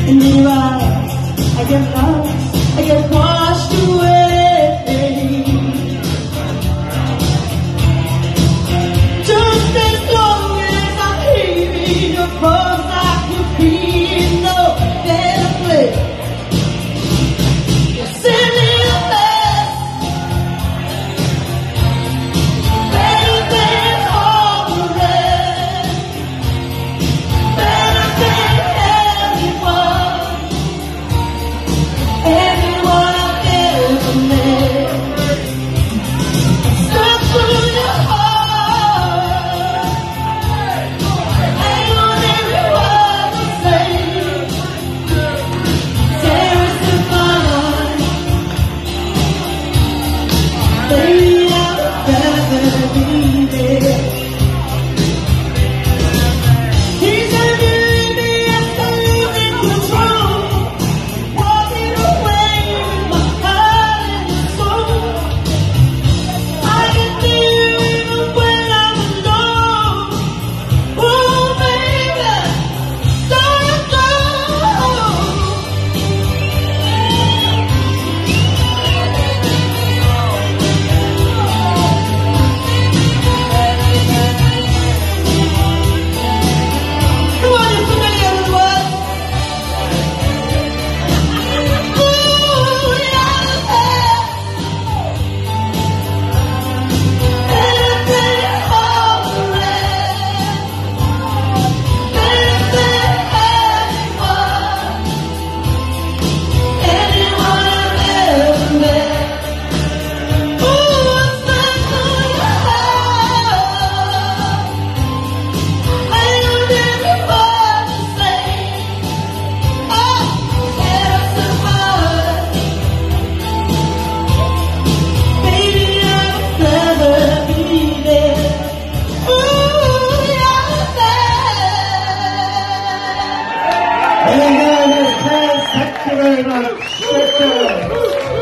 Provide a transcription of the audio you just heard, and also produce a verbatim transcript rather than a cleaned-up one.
And then I, I get lost, I get washed away. Just as long as I'm hearing your voice, I could be in no better place. You're sending a mess, better than all the rest, better than everyone, everyone I've ever met. Step through your heart, hang on every word you say. There is the fun, baby, I'd rather be there. He's leaving me after losing control, walking away with my heart and soul. I can feel even when I'm alone. Oh, baby, don't go. Come on, you familiar with what? Ooh, yeah, better than all the rest, better than anyone, anyone I've ever met. Ooh, it's not gonna hurt. I don't ever want to say, oh, there's a heart, baby, I'd rather be there. Ooh, yeah, there. Thank you very much. Thank you.